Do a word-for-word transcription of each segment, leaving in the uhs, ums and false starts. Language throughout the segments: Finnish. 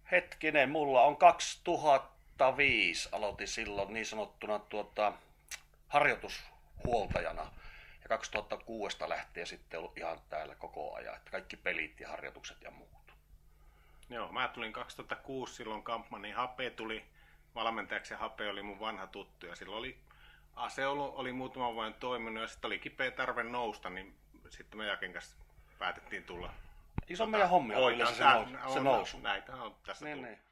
Hetkinen, mulla on kaksituhattaviisi aloitin silloin niin sanottuna tuota, harjoitushuoltajana. Ja kaksituhattakuusi lähtien sitten ollut ihan täällä koko ajan. Että kaikki pelit ja harjoitukset ja muut. Joo, mä tulin kaksituhattakuusi silloin Kampmanin. Hape tuli valmentajaksi ja Hape oli mun vanha tuttu. Ja silloin oli Aseolu oli muutaman vuoden toiminut ja sitten oli kipeä tarve nousta, niin sitten me Jaken kanssa päätettiin tulla. Eikö se on meidän hommia? Hoitaa, Se, nous, se nousu. Näitä on tässä niin, tullut. Niin.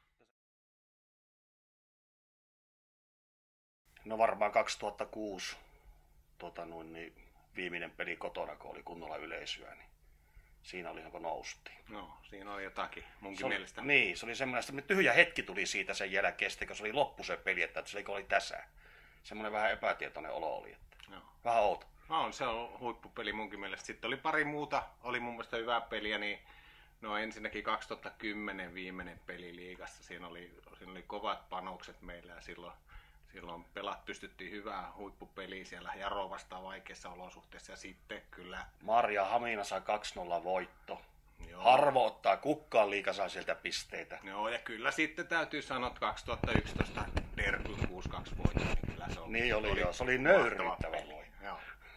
No varmaan kaksituhattakuusi tota noin, niin viimeinen peli kotona, kun oli kunnolla yleisöä, niin siinä oli kun noustiin. No, siinä oli jotakin munkin se oli, mielestä. Niin, se oli semmoinen, että tyhjä hetki tuli siitä sen jälkeen, kun se oli loppu se peli, että se oli tässä. Semmoinen vähän epätietoinen olo oli, että Joo. vähän outo. No, se on huippupeli munkin mielestä. Sitten oli pari muuta, oli mun mielestä hyvää peliä, niin no ensinnäkin kaksituhattakymmenen viimeinen peli liigassa. Siinä oli, siinä oli kovat panokset meillä ja silloin, silloin pelat pystyttiin hyvää huippupeliä siellä Jaro vastaan vaikeissa olosuhteissa ja sitten kyllä... Marja Hamina sai kaksi nolla voitto. Joo. Harvo ottaa kukkaan liiga saa sieltä pisteitä. Joo, ja kyllä sitten täytyy sanoa, että kaksituhattayksitoista Derby kuusi kaksi voitto, niin kyllä se oli. Niin oli, oli joo, se oli nöyryttävä peli. voi. Joo.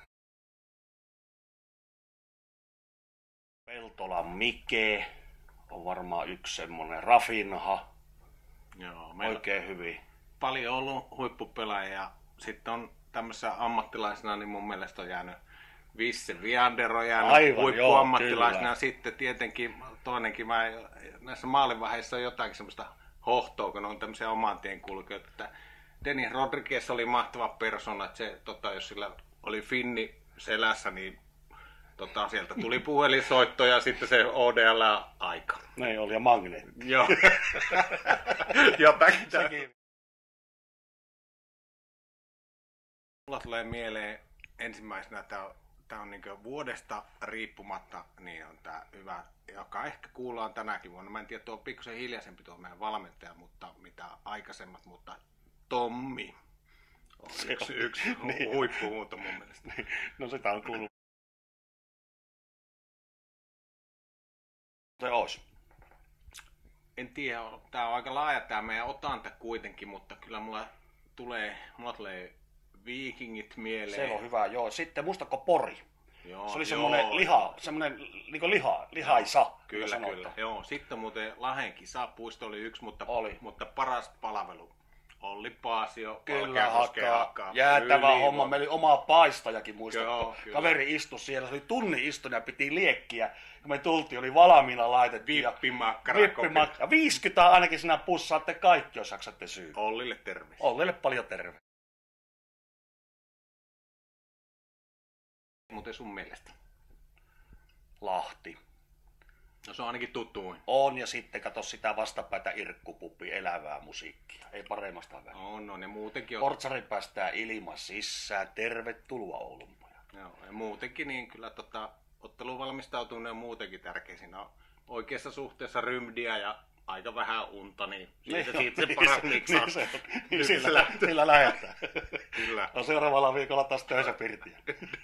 Peltolan Mike on varmaan yksi semmonen. Rafinha, Joo, meillä oikein hyvin. paljon ollut huippupelaajia ja sitten on tämmöisessä ammattilaisena, niin mun mielestä on jäänyt Visse Viander on jäänyt Aivan, huippuammattilaisena joo, ja sitten tietenkin toinenkin, mä, näissä maalivaiheissa on jotakin semmoista hohtoa, kun on tämmöisiä oman tien kulkijoita, että Denis Rodriguez oli mahtava persona, että se, tota, jos sillä oli finni selässä, niin tota, sieltä tuli puhelinsoitto ja sitten se O D L-aika. Niin oli ja magneetti. Joo. Jotakin. Sekin. Mulla tulee mieleen ensimmäisenä, että tämä on niin vuodesta riippumatta, niin on tämä hyvä, joka ehkä kuullaan tänäkin vuonna. Mä en tiedä, tuo on pikkusen hiljaisempi tuo meidän valmentaja, mutta mitä aikaisemmat, mutta Tommi on Se yksi, on. yksi Niin. huippumuuto mun mielestä. No sitä on kuullut. Se olisi. En tiedä, tämä on aika laaja tämä meidän otanta kuitenkin, mutta kyllä mulla tulee, mulla tulee Vikingit mieleen. Se on hyvä, joo. Sitten muistatko Pori? Joo, Se oli joo. semmoinen liha, semmoinen niinku liha, lihaisa. Kyllä, kyllä. Joo. Sitten muuten Lahden kisapuisto oli yksi, mutta, Oli. mutta paras palvelu. Olli Paasio, Kyllä Valkeakosken hakaa. hakaa. Jäätävä Yli- homma. Meillä oli oma paistajakin, muistatko? Joo, kyllä. Kaveri istui siellä, se oli tunni istun ja piti liekkiä. Kun me tultiin, oli valmiina laitettu. ja- Vippimakkara. Vippimakkara. viisikymmentä ainakin sinä pussaatte kaikki, jos jaksatte syy. Ollille terveisiä. Ollille paljon terve. Muuten sun mielestä? Lahti. No se on ainakin tuttuin. On, ja sitten kato sitä vastapäätä Irkkupupi, elävää musiikkia. Ei paremmasta väliä. On, on ja muutenkin on. Portsari päästää ilman sisään. Tervetuloa Oulun pojat. Joo, ja muutenkin niin kyllä tota, otteluun valmistautuminen on muutenkin tärkeä. Siinä on oikeassa suhteessa rymdiä ja aika vähän unta, niin siitä, Niin, siitä se niin paras se- miksaa. niin se on. Niin Nyt sillä, se lähtee. sillä lähetään. Kyllä. No seuraavalla viikolla taas töissä pirtiä.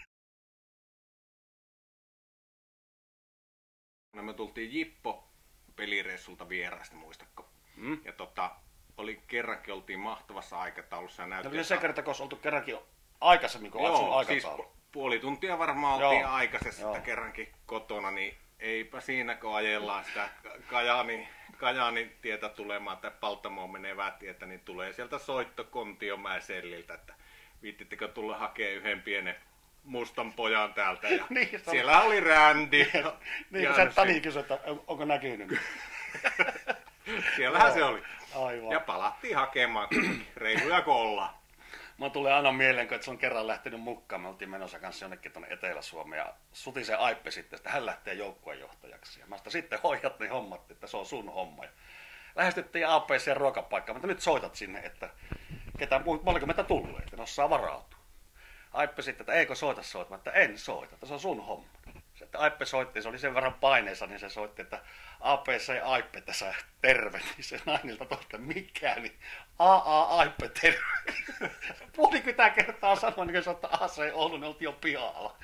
No me tultiin Jippo pelireissulta vieraista, muistatko? Mm? Ja tota, oli kerrankin oltiin mahtavassa aikataulussa ja No näytti... kyllä se kerta, kun olisi oltu kerrankin aikaisemmin, kun on sun Joo, siis aikataulu. pu- puoli tuntia varmaan oltiin Joo. aikaisessa Joo. sitä kerrankin kotona, niin eipä siinä kun ajellaan sitä Kajani, Kajani tietä tulemaan tai Paltamoon menevää tietä, niin tulee sieltä soitto Kontiomäen selliltä, että viittittekö tulla hakemaan yhden pienen mustan pojan täältä. Ja Niin, se on- siellä oli Rändi. Niin, Ja kun sä se- Tani kysyi, että onko näkynyt. Siellähän Joo. se oli. Aivan. Ja palattiin hakemaan kuitenkin, reiluja kun ollaan. Mä tulee aina mieleen, kun se on kerran lähtenyt mukaan. Me oltiin menossa kanssa jonnekin tuonne Etelä-Suomeen ja suti se Aippe sitten, että hän lähtee joukkueenjohtajaksi. Ja mä sitä sitten hoidat niin hommat, että se on sun homma. Ja lähestyttiin A P C ruokapaikkaan, mutta nyt soitat sinne, että ketä, moliko meitä tullut, että ne osaa varautua. Aippe sitten, että eikö soita soita, että en soita, että se on sun homma. Sitten Aippe soitti, se oli sen verran paineessa, niin se soitti, että A P C Aippe tässä terve, niin se nainilta toista mikä, niin A A Aippe terve. Puolikymmentä kertaa sanoin, niin kun se että A C Oulu, ne oltiin jo pihalla.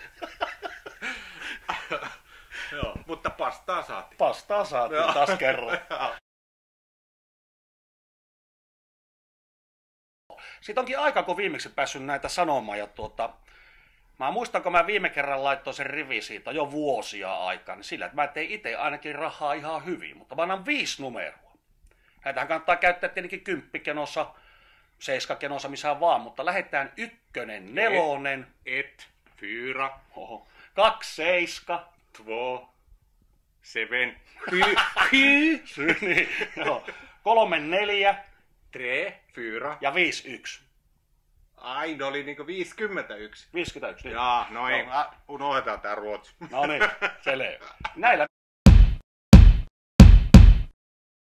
Joo, mutta pastaa saatiin. Pastaa saatiin taas kerran. Siitä onkin aika, kun viimeksi päässyt näitä sanomaan. Ja tuota, mä muistan, kun mä viime kerran laittoin sen rivi siitä jo vuosia aikaa, niin sillä, että mä tein itse ainakin rahaa ihan hyvin, mutta mä annan viisi numeroa. Näitähän kannattaa käyttää tietenkin kymppikenossa, seiskakenossa, missä vaan, mutta lähdetään ykkönen, nelonen, Et, fyra, oho, kaksi, seiska, två, seven, sju, sju, sy- niin, joo, kolme, neljä tre, fyra. ja viisi, yksi. Ai, ne oli niinku viisikymmentäyksi. viisikymmentäyksi, niin. Jaa, no ei, Joo. unohdetaan tää ruotsi. No niin, selvä. Näillä